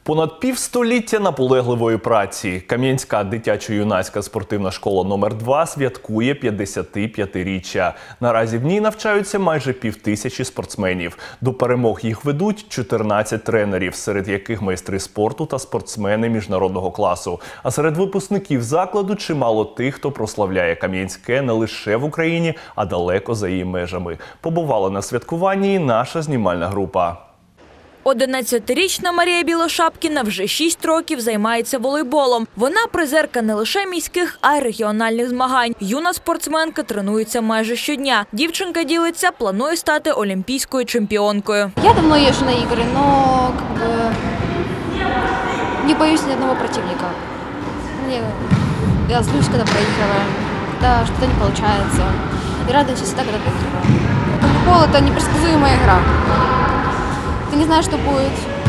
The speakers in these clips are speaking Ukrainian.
Понад півстоліття наполегливої праці Кам'янська дитячо-юнацька спортивна школа номер 2 святкує 55-річчя. Наразі в ній навчаються майже 5000 спортсменів. До перемог їх ведуть 14 тренерів, серед яких майстри спорту та спортсмени міжнародного класу. А серед випускників закладу чимало тих, хто прославляє Кам'янське не лише в Україні, а далеко за її межами. Побувала на святкуванні і наша знімальна група. 11-річна Марія Білошапкіна вже 6 років займається волейболом. Вона призерка не лише міських, а й регіональних змагань. Юна спортсменка тренується майже щодня. Дівчинка ділиться, планує стати олімпійською чемпіонкою. Я давно езжу на игры, но не боюсь ни одного противника. Я злюсь, когда проигрываем, когда что-то не получается. И радуюсь всегда, когда выигрываю. Волейбол – это непредсказуемая игра. Ты не знаешь, что будет,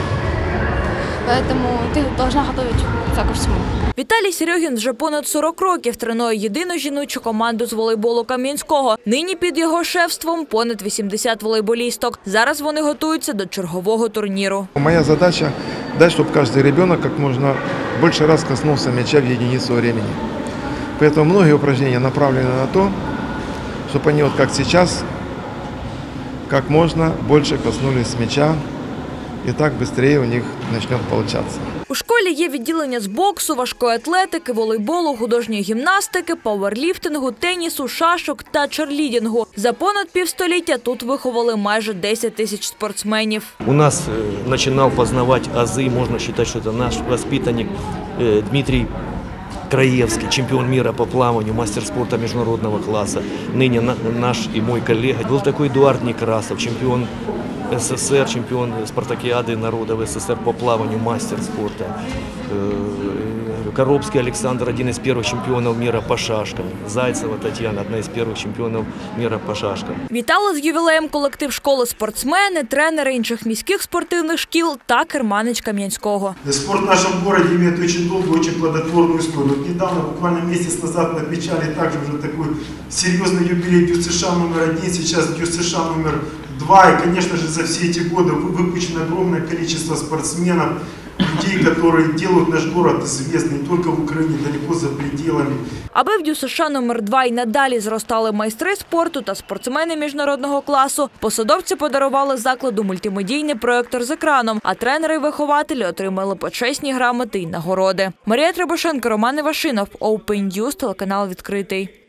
поэтому ты должна готовиться ко всему. Віталій Серьогін вже понад 40 років тренує єдину жіночу команду з волейболу Кам'янського. Нині під його шефством понад 80 волейболісток. Зараз вони готуються до чергового турніру. Моя задача – дать, чтобы каждый ребенок как можно больше раз коснулся мяча в единицу времени. Поэтому многие упражнения направлены на то, чтобы они, вот как сейчас, как можно больше коснулись мяча, и так быстрее у них начнет получаться. У школі є відділення з боксу, важкої атлетики, волейболу, художньої гімнастики, пауерліфтингу, тенісу, шашок та черлідінгу. За понад півстоліття тут виховали майже 10 тисяч спортсменів. У нас починав познавати ази, можна вважати, що це наш воспитанник Дмитрий Краевский, чемпион мира по плаванию, мастер спорта международного класса. Ныне наш и мой коллега. Был такой Эдуард Некрасов, чемпион СССР, чемпион спартакиады народов СССР по плаванию, мастер спорта. Коробский Александр, один из первых чемпионов мира по шашкам. Зайцева Татьяна, одна из первых чемпионов мира по шашкам. Вітали з ювілеєм колектив школи спортсмени, тренери інших міських спортивних шкіл та керманич Кам'янського. Спорт в нашем городе имеет очень долгую, очень плодотворную историю. Вот недавно, буквально месяц назад, мы отмечали также уже такой серьезный юбилей ДЮСШ номер 1, сейчас ДЮСШ номер 2. И, конечно же, за все эти годы выпущено огромное количество спортсменов, людей, которые делают наш город известный не только в Украине, далеко за пределами. Аби в ДЮСШ номер 2 й надалі зростали майстри спорту та спортсмени міжнародного класу, посадовці подарували закладу мультимедійний проєктор з екраном, а тренери й вихователі отримали почесні грамоти й нагороди. Марія Требушенко, Роман Івашинов, Open News, телеканал «Відкритий».